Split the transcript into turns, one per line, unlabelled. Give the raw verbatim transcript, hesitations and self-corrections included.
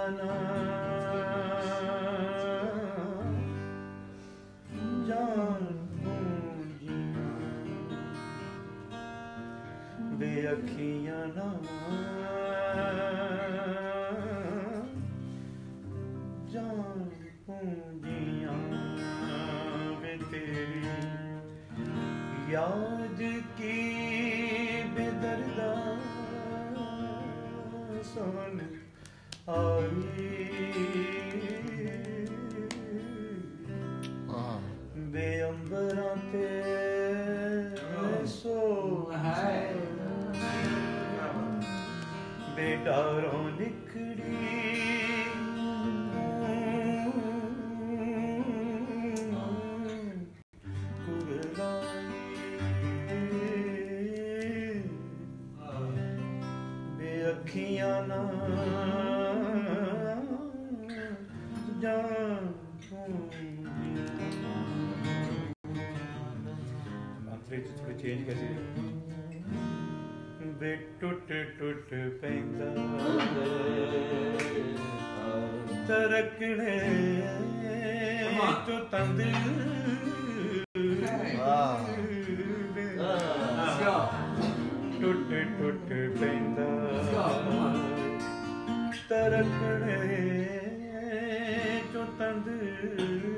ਨਾ ਜਾਣ ਪੂੰਜੀਆਂ ਵੇ ਅੱਖੀਆਂ ਨਾ ਜਾਣ ਪੂੰਜੀਆਂ ਵੇ ਤੇਰੀ ਯਾਦ ਕੀ ਬੇਦਰਦਾ ਸੁਣ ਆਈ ਬੇ ਅੰਬਰਾਂ ਤੇ ਸੋ ਬੇ ਡਾਰੋਂ ਨਿਕੜੀ ਅੱਖੀਆਂ ਨਾ ਜਾਣ ਅੰਤਰੇ ਚ ਥੋੜੇ ਚੇਂਜ ਕਰੀ ਵੇ ਟੁੱਟ ਟੁੱਟ ਪੈਂਦਾ ਤਰਕਣੇ ਤੋਂ ਤੰਦ ਟੁੱਟ ਟੁੱਟ ਪੈਂਦਾ ਤਰਕਣੇ ਚੋਂ ਤੰਦ